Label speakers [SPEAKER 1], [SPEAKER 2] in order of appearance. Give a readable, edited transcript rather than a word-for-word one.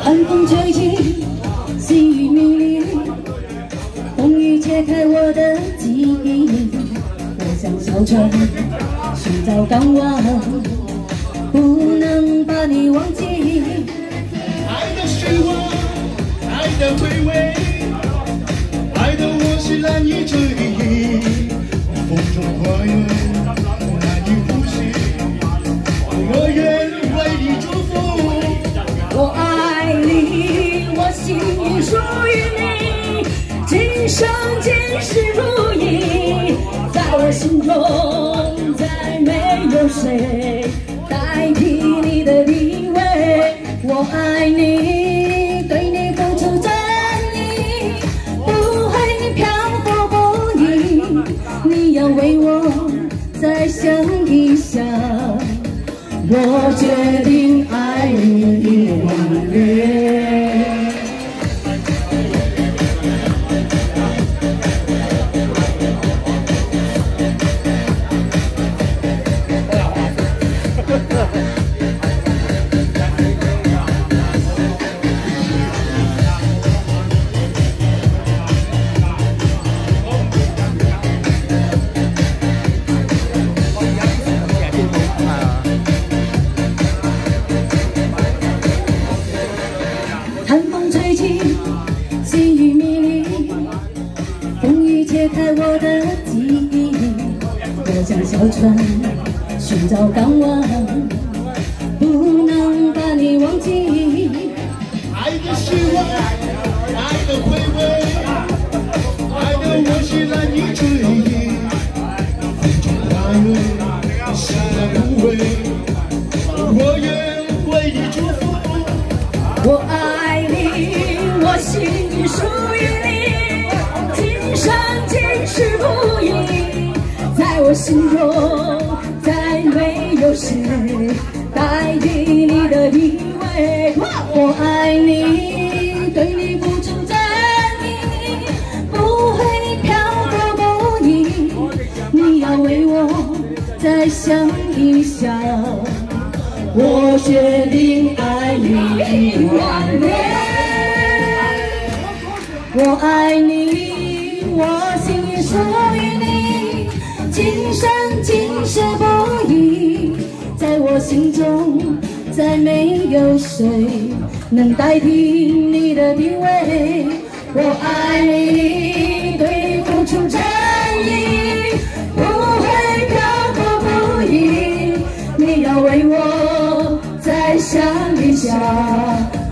[SPEAKER 1] 寒风吹起，细雨迷离，风雨揭开我的记忆。我像小船寻找港湾，不能把你忘记。
[SPEAKER 2] 爱的虚妄，爱的回味，爱的我是难以追忆。风中花园难以呼吸，我愿为你祝福。
[SPEAKER 1] 我爱你，我心属于你，今生今世如一。在我心中，再没有谁代替你的地位。我爱你，对你付出真意，不会漂泊不已。你要为我再想一想，我决定爱你一万年。寒风吹起，细雨迷离，风雨揭开我的记忆。我像小船寻找港湾，不能把你忘记。
[SPEAKER 2] 爱的虚妄，爱的回味，爱的我是难以追忆。风中花园是那无味，我愿为你祝福。
[SPEAKER 1] 我爱你，我心属于你，今生今世不移。在我心中，再没有谁代替你的地位。我爱你，对你付出真意，不会漂泊不已。你要为我再想一想，我决定爱你一万年。我爱你，我心属于你，今生今世不移。在我心中，再没有谁能代替你的地位。我爱你，对你付出真意，不会漂泊不已。你要为我再想一想。